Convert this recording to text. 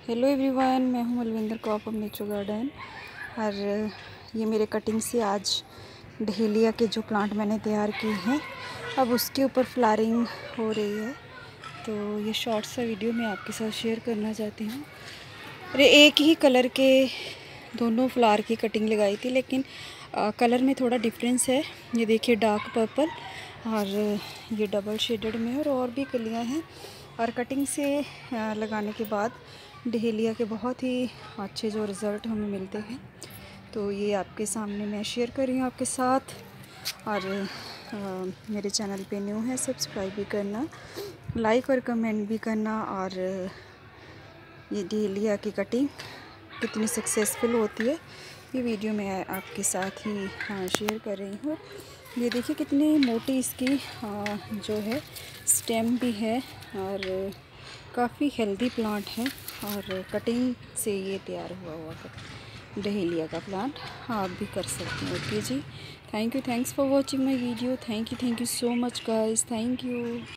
Hello everyone, मैं हूं Malvinder crop of nature garden. और ये मेरे कटिंग से आज डहेलिया के जो प्लांट मैंने तैयार किए हैं, अब उसके ऊपर फ्लावरिंग हो रही है। तो ये शॉर्ट सा वीडियो मैं आपके साथ शेयर करना चाहती हूँ। अरे एक ही कलर के दोनों फ्लावर की कटिंग लगाई थी, लेकिन कलर में थोड़ा डिफरेंस है। ये देखिए डार्क पर्पल और ये डबल शेडेड में है, और भी कलियाँ हैं। और कटिंग से लगाने के बाद डहेलिया के बहुत ही अच्छे जो रिज़ल्ट हमें मिलते हैं, तो ये आपके सामने मैं शेयर कर रही हूँ आपके साथ। और मेरे चैनल पे न्यू है, सब्सक्राइब भी करना, लाइक और कमेंट भी करना। और ये डहेलिया की कटिंग कितनी सक्सेसफुल होती है, ये वीडियो मैं आपके साथ ही शेयर कर रही हूँ। ये देखिए कितनी मोटी इसकी जो है स्टेम भी है, और काफ़ी हेल्दी प्लांट है। और कटिंग से ये तैयार हुआ डहेलिया का प्लांट आप भी कर सकते हैं। ओके जी, thanks for watching my video. Thank you so much guys, thank you.